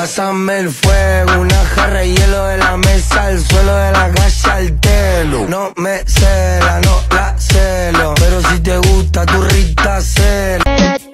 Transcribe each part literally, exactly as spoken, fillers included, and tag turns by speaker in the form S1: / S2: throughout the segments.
S1: pásame el fuego, una jarra de hielo de la mesa al suelo, de la calle al telo. No me cela, no la celo, pero si te gusta tu Rita celo.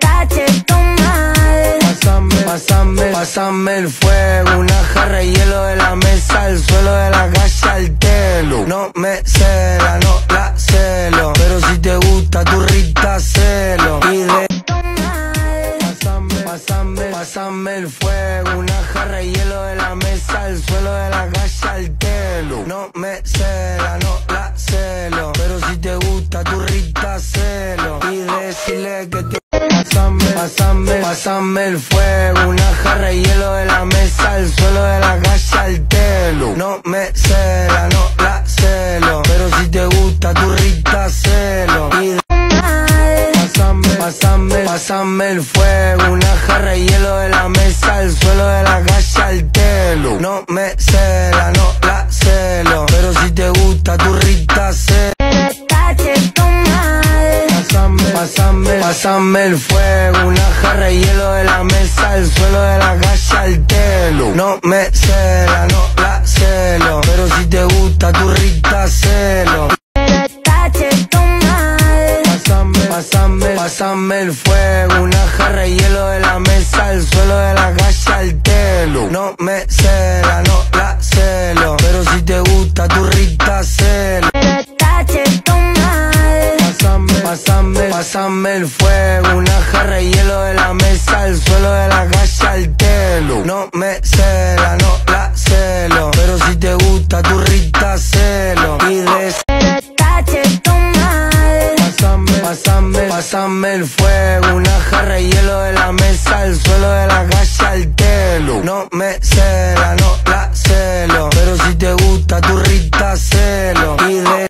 S1: Pásame, pásame, pásame el fuego, una jarra de hielo de la mesa al suelo, de la calle al telo. No me cela, no la celo, pero si te gusta tu Rita celo. Y de pásame, pásame, pásame el fuego, una jarra de hielo de la mesa al suelo, de la calle al telo. No me cela, no la celo, pero si te gusta tu Rita celo. Y decirle que te Pásame, pásame, pásame el fuego, una jarra de hielo de la mesa al suelo, de la calle al telo. No me cela, no la celo, pero si te gusta tu Rita celo. Y pásame, pásame, pásame el fuego, una jarra de hielo de la mesa al suelo, de la calle al telo. No me cela, no la celo, pero si te gusta tu Rita celo. Pásame, pásame, pásame el fuego, una jarra de hielo de la mesa al suelo, de la calle al telo. No me cela, no la celo, pero si te gusta tu Rita celo. Pásame, pásame, pásame el fuego, una jarra de hielo de la mesa al suelo, de la calle al telo. No me cela, no la celo, pero si te gusta tu Rita celo. Pásame, pásame, pásame el fuego, una jarra de hielo de la mesa al suelo, de la calle al telo. No me cela, no la celo, pero si te gusta tu Rita celo. Y de pásame, pásame, pásame el fuego, una jarra de hielo de la mesa al suelo, de la calle al telo. No me cela, no la celo, pero si te gusta tu Rita celo. Y de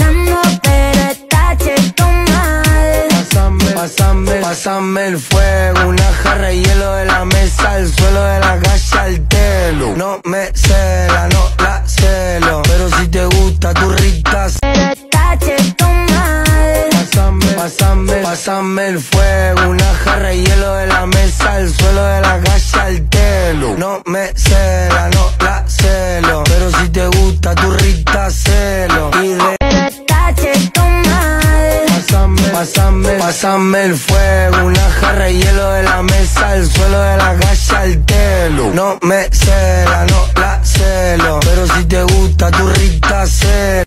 S1: Pásame, pásame, pásame el fuego, una jarra de hielo de la mesa al suelo, de la calle al telo. No me cela, no la celo, pero si te gusta tu Rita celo. Pásame, pásame, pásame el fuego, una jarra de hielo de la mesa al suelo, de la calle al telo. No me cela, no la celo, pero si te gusta tu Rita celo. Y de Pásame, pásame, pásame el fuego, una jarra de hielo de la mesa al suelo, de la calle al telo. No me cela, no la celo, pero si te gusta tu Rita celo.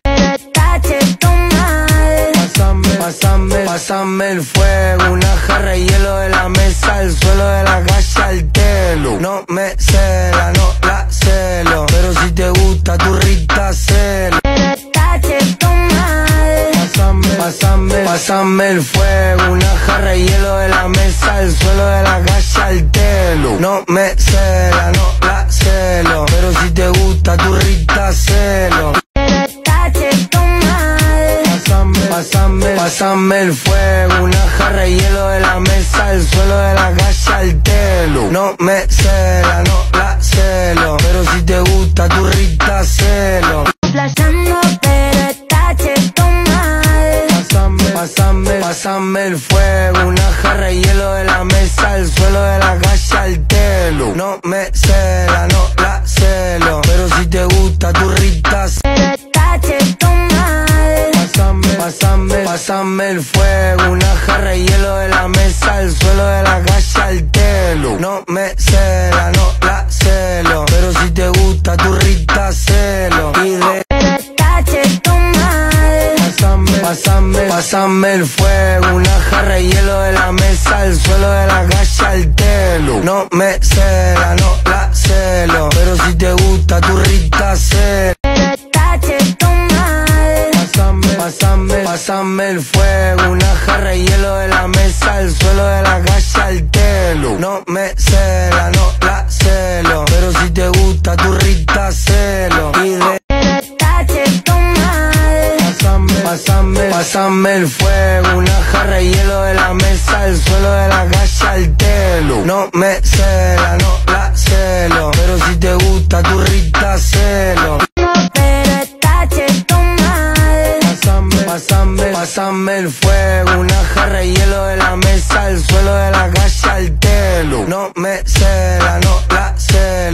S1: Pásame, pásame, pásame el fuego, una jarra de hielo de la mesa al suelo, de la calle al telo. No me cela, no la celo, pero si te gusta tu Rita celo. Pásame, pásame, pásame el fuego, una jarra de hielo de la mesa al suelo, de la calle al telo. No me cela, no la celo, pero si te gusta tu Rita celo. Pásame, pásame, pásame el fuego, una jarra de hielo de la mesa al suelo, de la calle al telo. No me cela, no la celo, pero si te gusta tu Rita celo. Pásame, pásame, pásame el fuego, una jarra de hielo de la mesa al suelo, de la calle al telo. No me cela, no la celo, pero si te gusta tu Rita celo. Pásame, pásame, pásame el fuego, una jarra de hielo de la mesa al suelo, de la calle al telo. No me cela, no la celo, pero si te gusta tu Rita celo. Y de Pásame, pásame, pásame el fuego, una jarra de hielo de la mesa al suelo, de la calle al telo. No me cela, no la celo, pero si te gusta tu Rita celo. Pásame, pásame, pásame el fuego, una jarra de hielo de la mesa al suelo, de la calle al telo. No me cela, no la celo, pero si te gusta tu Rita celo. Y de Pásame, pásame, pásame el fuego, una jarra de hielo de la mesa al suelo, de la calle al telo. No me cela, no la celo, pero si te gusta tu Rita celo. Pásame, pásame, pásame el fuego, una jarra de hielo de la mesa al suelo, de la calle al telo. No me cela, no la celo.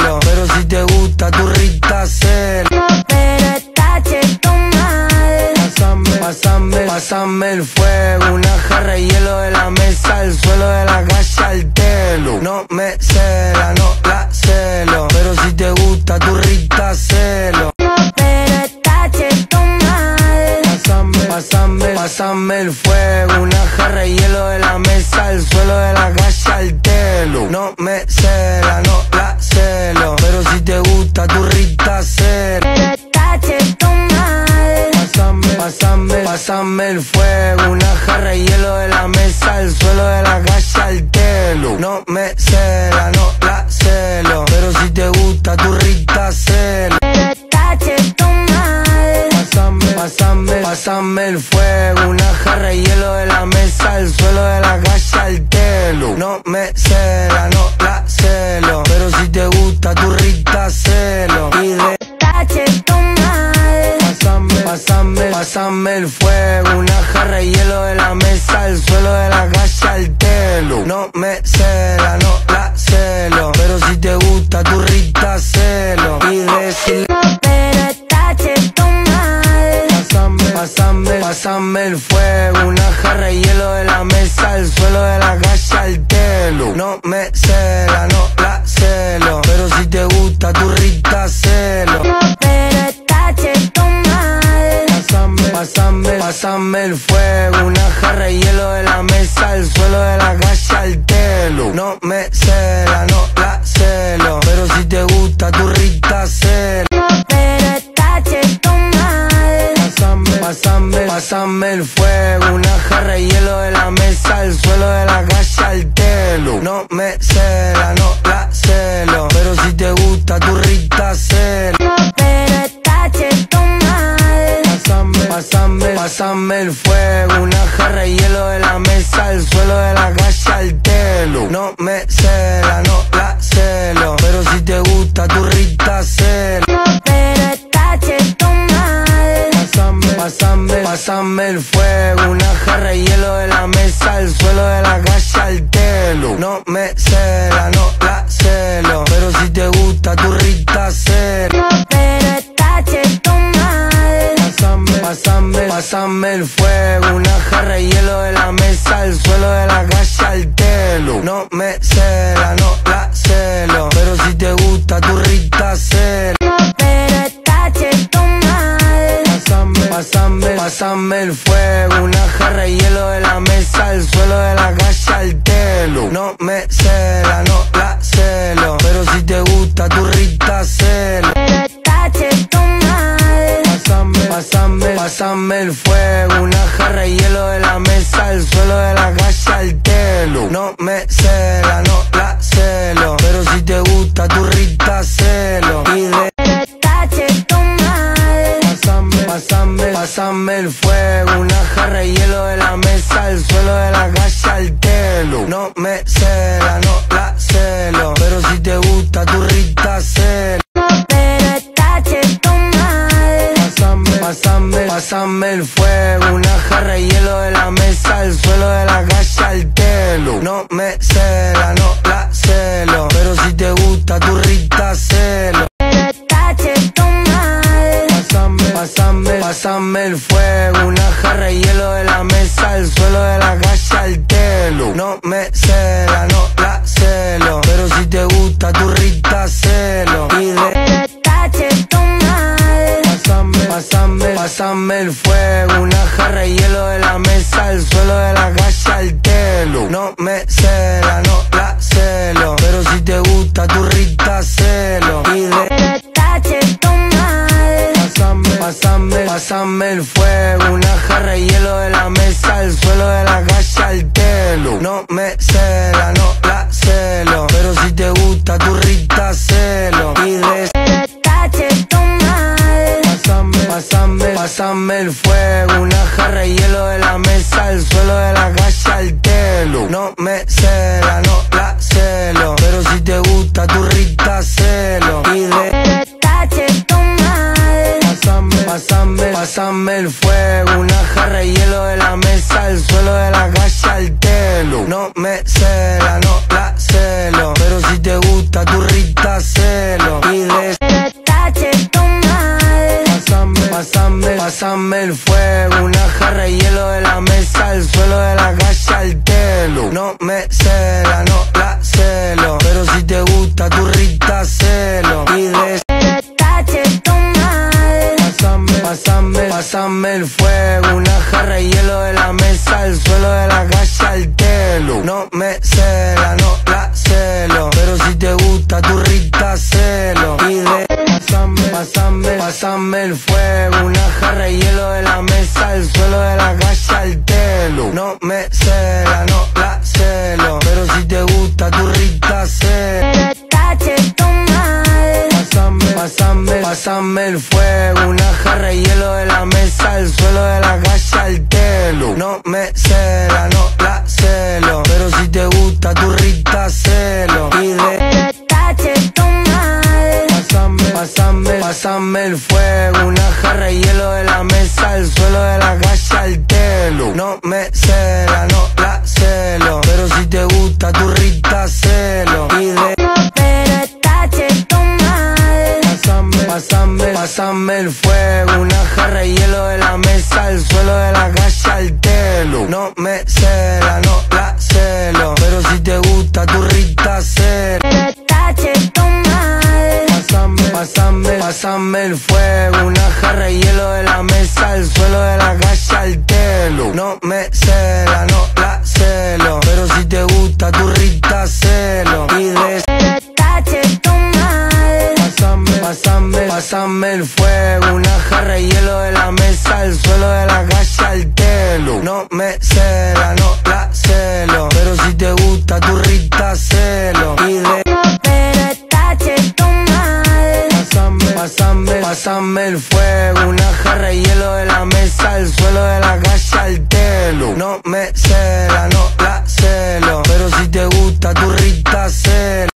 S1: el fuego, una jarra de hielo de la mesa al suelo, de la calle al telo. No me cela, no la celo, pero si te gusta tu Rita, celo.
S2: Pero está cheto mal.
S1: Pásame, pásame, pásame el fuego, una jarra de hielo de la mesa al suelo, de la calle al telo. No me cela, no la celo, pero si te gusta tu Rita, celo.
S2: Pero está cheto mal.
S1: Pásame, pásame, pásame el fuego, una jarra de hielo de la mesa al suelo, de la calle al telo. No me cela, no la celo, pero si te gusta tu Rita, celo.
S2: Pero está cheto mal.
S1: Pásame, pásame, pásame el fuego, una jarra de hielo de la mesa al suelo, de la calle al telo. No me cela, no la celo, pero si te gusta tu Rita, celo. Y de
S2: Está cheto mal.
S1: Pásame, pásame, pásame el fuego, una jarra de hielo de la mesa al suelo, de la calle al telo. No me cela, no la celo, pero si te gusta tu Rita, celo. Y decirle
S2: Pero está cheto mal.
S1: Pásame, pásame, pásame el fuego, una jarra de hielo de la mesa al suelo, de la calle al telo. No me cela, no la celo, pero si te gusta tu Rita, celo.
S2: Pero está cheto mal.
S1: Pásame, pásame, pásame el fuego, una jarra de hielo de la mesa al suelo, de la calle al telo. No me cela, no la celo, pero si te gusta tu Rita, celo.
S2: Pero está cheto mal.
S1: Pásame, pásame, pásame el fuego, una jarra de hielo de la mesa al suelo, de la calle al telo. No me cela, no la celo, pero si te gusta tu Rita, celo.
S2: Pero está cheto mal.
S1: Pásame, pásame, pásame el fuego, una jarra de hielo de la mesa al suelo, de la calle al telo. No me cela, no la celo, pero si te gusta tu Rita, celo.
S2: Pero está cheto mal.
S1: Pásame, pásame, pásame el fuego, una jarra de hielo de la mesa al suelo, de la calle al telo. No me cela, no la celo, pero si te gusta tu Rita, celo.
S2: Pero está cheto mal.
S1: Pásame, pásame, pásame el fuego, una jarra de hielo de la mesa al suelo, de la calle al telo. No me cela, no la celo, pero si te gusta tu Rita, celo.
S2: Pero está cheto mal.
S1: Pásame, pásame, pásame el fuego, una jarra de hielo de la mesa al suelo, de la calle al telo. No me cela, no la celo, pero si te gusta tu Rita, celo.
S2: Pero está cheto mal.
S1: Pásame, pásame, pásame el fuego, una jarra de hielo de la mesa al suelo, de la calle al telo. No me cela, no la celo, pero si te gusta tu Rita, celo. Y de
S2: Pero está cheto mal.
S1: Pásame, pásame, pásame el fuego, una jarra de hielo de la mesa al suelo, de la calle al telo. No me cela, no la celo, pero si te gusta tu Rita, celo.
S2: Pero está cheto mal.
S1: Pásame, pásame, pásame el fuego, una jarra de hielo de la mesa al suelo, de la calle al telo. No me cela, no la celo, pero si te gusta tu Rita, celo.
S2: Pero está cheto mal.
S1: Pásame, pásame, pásame el fuego, una jarra de hielo de la mesa al suelo, de la calle al telo. No me cela, no la celo, pero si te gusta tu Rita, celo. Y de
S2: Pero está cheto mal.
S1: Pásame, pásame, pásame el fuego, una jarra de hielo de la mesa al suelo, de la calle al telo. No me cela, no la celo, pero si te gusta tu Rita, celo. Y de
S2: Pero está cheto mal.
S1: Pásame, pásame, pásame el fuego, una jarra de hielo de la mesa al suelo, de la calle al telo. No me cela, no la celo, pero si te gusta tu Rita, celo. Y de
S2: Pero está cheto mal.
S1: Pásame, pásame, pásame el fuego, una jarra de hielo de la mesa al suelo, de la calle al telo. No me cela, no la celo, pero si te gusta tu Rita, celo. Y de
S2: Pero está cheto mal.
S1: Pásame, pásame, pásame el fuego, una jarra de hielo de la mesa al suelo, de la calle al telo. No me cela, no la celo, pero si te gusta tu Rita, celo. Y de
S2: Pero está cheto mal.
S1: Pásame, pásame pásame, pásame el fuego, una jarra de hielo de la mesa al suelo, de la calle al telo. No me cela, no la celo, pero si te gusta tu Rita celo. Y de pásame, pásame, pásame el fuego, una jarra de hielo de la mesa al suelo, de la calle al telo. No me cela, no la celo, pero si te gusta tu Rita celo. Y de pásame, pásame, pásame el fuego, una jarra de hielo de la mesa al suelo, de la calle al telo. No me cela, no la celo, pero si te gusta tu Rita celo. Pásame, pásame, pásame el fuego, una jarra de hielo de la mesa al suelo, de la calle al telo. No me cela, no la celo, pero si te gusta tu Rita celo. Y de pásame, pásame, pásame el fuego, una jarra de hielo de la mesa al suelo, de la calle al telo. No me cela, no la celo, pero si te gusta tu Rita celo. Y de pásame, pásame el fuego, una jarra de hielo de la mesa al suelo, de la calle al telo. No me cela, no la celo, pero si te gusta tu Rita celo. Pásame, pásame, pásame el fuego, una jarra de hielo de la mesa al suelo, de la calle al telo. No me cela, no la celo, pero si te gusta tu Rita celo. Y de pásame, pásame el fuego, una jarra de hielo de la mesa al suelo, de la calle al telo. No me cela, no la celo, pero si te gusta tu Rita celo. Y de pásame, pásame, pásame el fuego, una jarra de hielo de la mesa al suelo, de la calle al telo. No me cela, no la celo, pero si te gusta tu Rita celo.